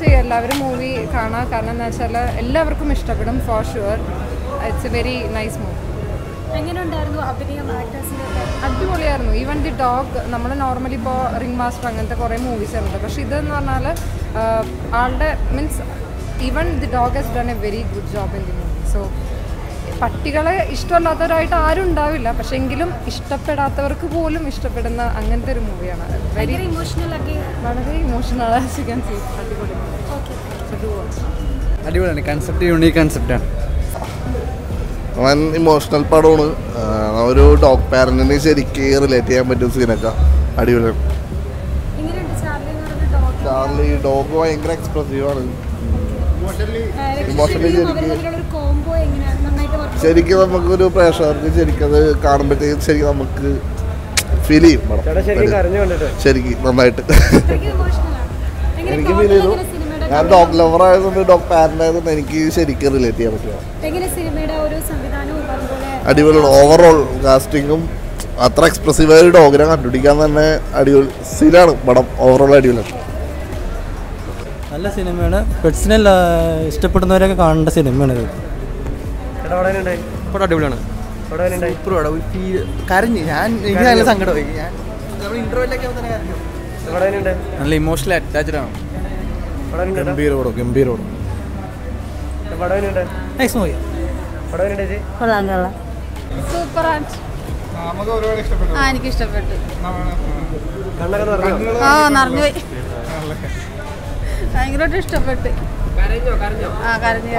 ചെയ്യുക, എല്ലാവരും മൂവി കാണാം. കാരണം എന്താ വെച്ചാൽ എല്ലാവർക്കും ഇഷ്ടപ്പെടും for sure. It's a very nice movie. അടിപൊളിയായിരുന്നു. ഈവൻ ദി ഡോഗ്, നമ്മൾ നോർമലി ഇപ്പോൾ റിംഗ് മാസ്റ്റർ അങ്ങനത്തെ കുറേ മൂവീസ് ഉണ്ട്, പക്ഷേ ഇതെന്ന് പറഞ്ഞാൽ ആളുടെ means even the dog has done a very good job in the movie. So പട്ടികളെ ഇഷ്ടമല്ലാത്തവരായിട്ട് ആരും ഉണ്ടാവില്ല, പക്ഷെ എങ്കിലും ഇഷ്ടപ്പെടാത്തവർക്ക് പോലും ഇഷ്ടപ്പെടുന്ന അങ്ങനത്തെ ഒരു മൂവിയാണ്. വളരെ ഇമോഷണൽ. അടിപൊളിയാണ്. കൺസെപ്റ്റ് യൂണീക്ക് കൺസെപ്റ്റാണ്. അവൻ ഇമോഷണൽ പടമാണ്. ഒരു ഡോഗ് പാരന്റിന് ശരിക്ക് റിലേറ്റ് ചെയ്യാൻ പറ്റും സീനൊക്കെ. അടിപൊളിയാണ്. ചാർലി ഡോഗ് ഭയങ്കര എക്സ്പ്രസീവാണ്. ശരിക്കും നമുക്കൊരു പ്രേക്ഷകർക്ക് ശരിക്കും അത് കാണുമ്പോഴത്തേക്കും ശരിക്കും നമുക്ക് ഫീൽ ചെയ്യും പടം. ശരിക്കും നന്നായിട്ട് എനിക്ക് ഫീൽ ചെയ്തു. ഞാൻ ഡോഗ് ലവർ ആയതുകൊണ്ട് ഡോഗ് പാരന്റ് ആയതുകൊണ്ട് എനിക്ക് ശരിക്കും റിലേറ്റ് ചെയ്യാൻ പറ്റും. അടിപൊളിയാണ്. ഓവറോൾ കാസ്റ്റിങ്ങും അത്ര എക്സ്പ്രസീവായ ഒരു ഡോഗിനെ കണ്ടുപിടിക്കാൻ തന്നെ അടിപൊളി സീനാണ് പടം. ഓവറോൾ അടിപൊളിയാണ്. നല്ല സിനിമയാണ്. പെറ്റ്സിനെ ഇഷ്ടപ്പെടുന്നവരൊക്കെ കാണേണ്ട സിനിമയാണ് ഇത്. അടിപൊളിയാണ്. കരഞ്ഞ് എനിക്ക് നല്ല സങ്കടമായി. നല്ല ഇമോഷണലി അറ്റാച്ച്ഡ് ആണ്. ഗംഭീരോട് സൂപ്പറാണ്. എനിക്ക് ഇഷ്ടപ്പെട്ടു. നിറഞ്ഞുപോയി. ഭയങ്കരമായിട്ട് ഇഷ്ടപ്പെട്ട്. കരഞ്ഞു.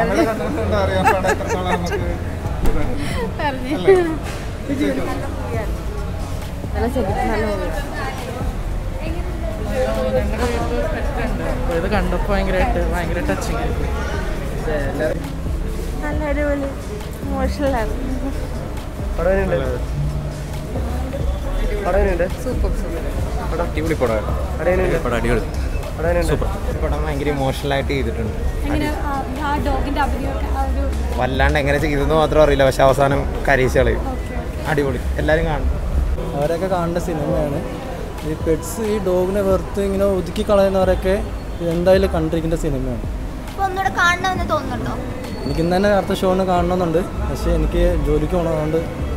ഇത് കണ്ടപ്പോൾ ഭയങ്കര ടച്ചിങ് ആയിരുന്നു. നല്ല അടിപൊളി ഇമോഷണലാണ്. അടിപൊളി പടം ഭയങ്കര ഇമോഷണലായിട്ട് ചെയ്തിട്ടുണ്ട്. വല്ലാണ്ട് എങ്ങനെ ചെയ്തെന്ന് മാത്രം അറിയില്ല, പക്ഷെ അവസാനം കരയിച്ച് കളയും. അടിപൊളി. എല്ലാവരും കാണും. അവരൊക്കെ കാണേണ്ട സിനിമയാണ്. ഈ പെറ്റ്സ്, ഈ ഡോഗിനെ വെറുത്ത് ഇങ്ങനെ ഒതുക്കി കളയുന്നവരൊക്കെ എന്തായാലും കണ്ടിരിക്കേണ്ട സിനിമയാണ്. എനിക്ക് ഇന്ന് തന്നെ അടുത്ത ഷോന് കാണണമെന്നുണ്ട്, പക്ഷേ എനിക്ക് ജോലിക്ക് പോകണതുകൊണ്ട്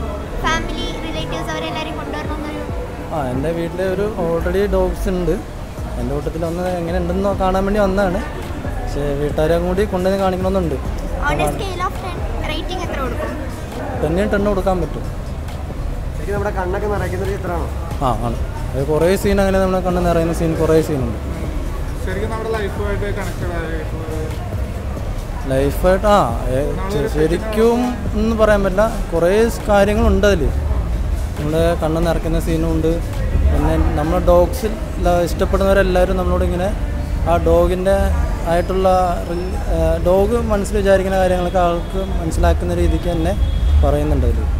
എൻ്റെ വീട്ടിൽ ഒരു ഓൾറെഡി ഡോഗ്സ് ഉണ്ട്. എൻ്റെ കൂട്ടത്തിൽ ഒന്ന് എങ്ങനെ ഉണ്ടെന്ന് കാണാൻ വേണ്ടി വന്നതാണ്, പക്ഷേ വീട്ടുകാരെ കൂടി കൊണ്ടുവന്ന് കാണിക്കണമെന്നുണ്ട്. 10 കൊടുക്കാൻ പറ്റും. ആണ്. അത് കുറേ സീൻ അങ്ങനെ നമ്മളെ കണ്ണ് നിറയുന്ന സീൻ കുറേ സീനുണ്ട്. ലൈഫായിട്ട് ശരിക്കും എന്ന് പറയാൻ പറ്റില്ല. കുറേ കാര്യങ്ങളുണ്ട് അതിൽ. നമ്മുടെ കണ്ണ് നിറയ്ക്കുന്ന സീനും ഉണ്ട്. പിന്നെ നമ്മൾ ഡോഗ്സിൽ ഇഷ്ടപ്പെടുന്നവരെല്ലാവരും നമ്മളോട് ഇങ്ങനെ ആ ഡോഗിൻ്റെ ആയിട്ടുള്ള ഡോഗ് മനസ്സിൽ വിചാരിക്കുന്ന കാര്യങ്ങളൊക്കെ ആൾക്ക് മനസ്സിലാക്കുന്ന രീതിക്ക് തന്നെ പറയുന്നുണ്ട് അതിൽ.